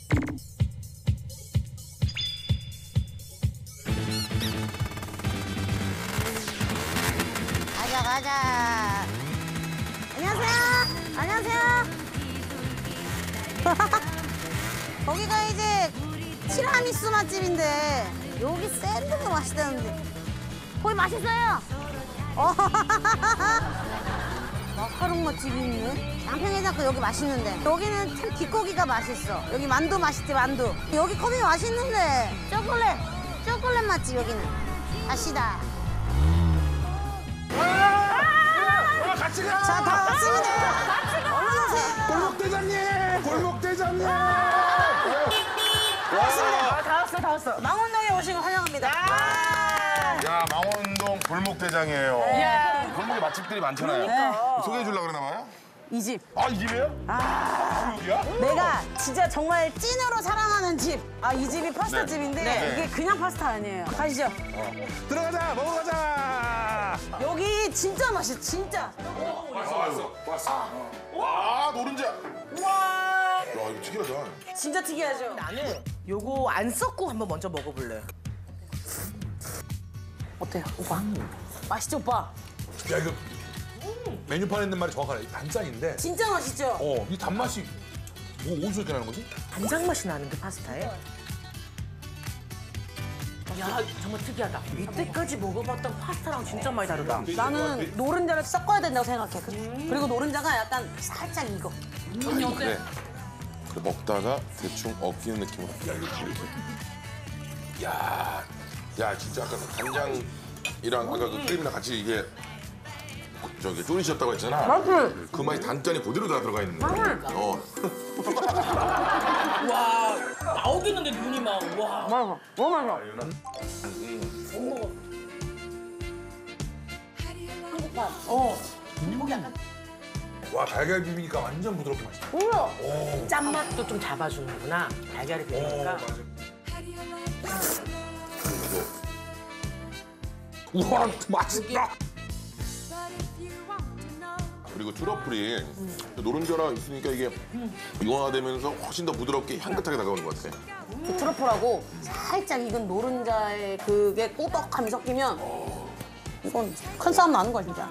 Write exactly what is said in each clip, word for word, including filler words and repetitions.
가자, 가자. 안녕하세요. 안녕하세요. 거기가 이제 티라미수 맛집인데 여기 샌드가 맛있다는데 거기 맛있어요. 어. 마카롱 맛집이 있네. 양평해장국 여기 맛있는데 여기는 참 뒷고기가 맛있어. 여기 만두 맛있지, 만두. 여기 컵이 맛있는데 초콜릿, 초콜릿 맛집 여기는. 아시다. 같이 가! 자, 다 왔습니다. 얼른 오세요. 골목대장님! 골목대장님! 고맙습니다. 다 왔어, 다 왔어. 망원동에 오신 걸 환영합니다. 야, 망원동 골목대장이에요. 야. 골목에 맛집들이 많잖아요. 그러니까. 소개해 주려고 그러나 봐요? 이 집. 아, 이 집이에요? 아, 여기야? 내가 진짜 정말 찐으로 사랑하는 집. 아, 이 집이 파스타 네. 집인데 네. 이게 그냥 파스타 아니에요. 가시죠. 들어가자, 먹으러 가자! 여기 진짜 맛있어, 진짜. 왔어, 왔어, 왔어. 와, 노른자. 와. 야, 이거 특이하다. 진짜 특이하죠? 나는 요거 안 섞고 한번 먼저 먹어볼래. 어때요, 오빠? 맛있죠, 오빠? 야 이거 메뉴판에 있는 말이 정확하네. 단짠인데 진짜 맛있죠? 어, 이 단맛이 뭐 어디서 이렇게 나는 거지? 간장 맛이 나는데 파스타에. 야 정말 특이하다. 이때까지 먹어봤던 파스타랑 진짜 많이 다르다. 나는 노른자를 섞어야 된다고 생각해. 그- 그리고 노른자가 약간 살짝 익어. 아니, 그래. 그래, 먹다가 대충 엉키는 느낌으로. 야, 이거 이렇게. 야, 야, 진짜 아까 그 간장이랑 아까 그 크림이랑 같이 이게 저기 쪼리셨다고 했잖아. 맛있지? 그 맛이 단짠이 그대로 다 들어가 있는 거야. 어. 와 나오겠는데 눈이 막 와. 맛있어. 너무 맛있어. 한국밥. 어. 와 달걀 비비니까 완전 부드럽게 맛있다. 뭐야? 짠맛도 좀 잡아주는구나. 달걀이 어, 비니까. 맞아. 우와 맛있다. 그리고 트러플이 노른자랑 있으니까 이게 이완화되면서 훨씬 더 부드럽게 향긋하게 다가오는 것 같아. 그 트러플하고 살짝 익은 노른자의 그게 꾸덕함이 섞이면 이건 큰 싸움 나는 거야, 진짜.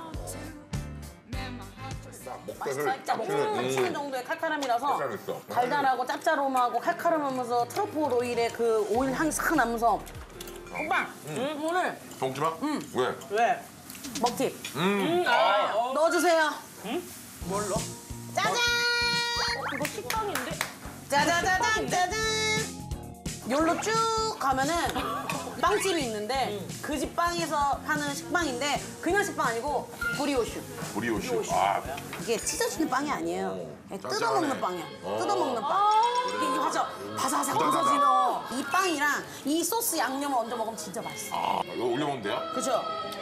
살짝 먹으면 치는 정도의 칼칼함이라서 살살했어. 달달하고 짭짤하고 칼칼하면서 트러플 오일의 그 오일 향이 싹 나면서 오빠, 응? 오늘 먹지 마? 응. 왜? 왜? 먹팁 음, 아, 어. 넣어주세요. 응? 뭘로? 짜잔! 이거 식빵인데? 짜자자잔 짜잔! 여기로 쭉 가면은 빵집이 있는데 그 집 빵에서 파는 식빵인데 그냥 식빵 아니고 브리오슈. 브리오슈. 아, 이게 찢어지는 빵이 아니에요. 그냥 짭짤하네. 뜯어먹는 빵이야. 어. 뜯어먹는 빵. 이게 맞아. 바사삭 부다다다. 부서지는 이 빵이랑 이 소스 양념을 얹어 먹으면 진짜 맛있어. 아, 이거 올려먹으면 돼요? 그죠?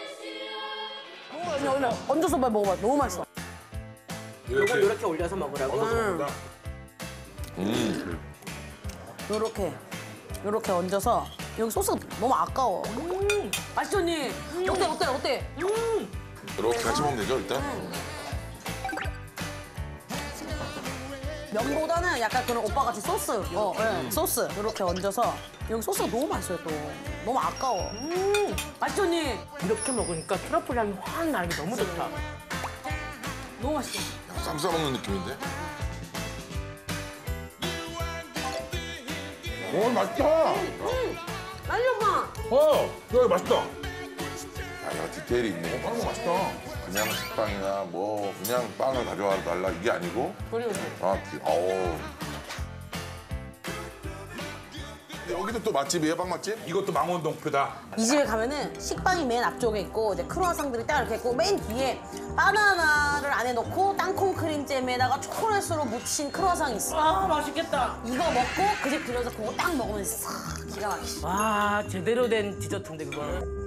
그냥 올려. 얹어서 빨리 먹어봐. 너무 맛있어. 이거 이렇게 올려서 먹으라고? 음. 음. 요렇게. 요렇게 얹어서 여기 소스가 너무 아까워. 음. 맛있지, 언니? 어때, 어때, 어때? 음. 이렇게 같이 먹으면 되죠, 일단? 면보다는 약간 그런 오빠같이 소스. 어, 네. 소스. 이렇게 얹어서 여기 소스가 너무 맛있어요, 또. 너무 아까워. 음. 맛있지, 언니? 이렇게 먹으니까 트러플 향이 확 나는 게 너무 좋다. 너무 맛있어. 쌈 싸먹는 느낌인데? 오, 맛있다! 음! 빨리 오빠! 어, 야 맛있다. 야, 야, 디테일이 있네. 빵 맛있다. 그냥 식빵이나 뭐 그냥 빵을 가져와달라 이게 아니고 브리오슈. 아, 디- 어우. 근데 여기도 또 맛집이에요, 빵 맛집? 이것도 망원동표다. 이 집에 가면은 식빵이 맨 앞쪽에 있고 이제 크루아상들이 딱 이렇게 있고 맨 뒤에 바나나를 안에 넣고 땅콩 크림잼에다가 초콜릿으로 묻힌 크루아상이 있어. 아 맛있겠다. 이거 먹고 그 집 들려서 그거 딱 먹으면 싹 기가 막히지. 와 제대로 된 디저트인데 그거는.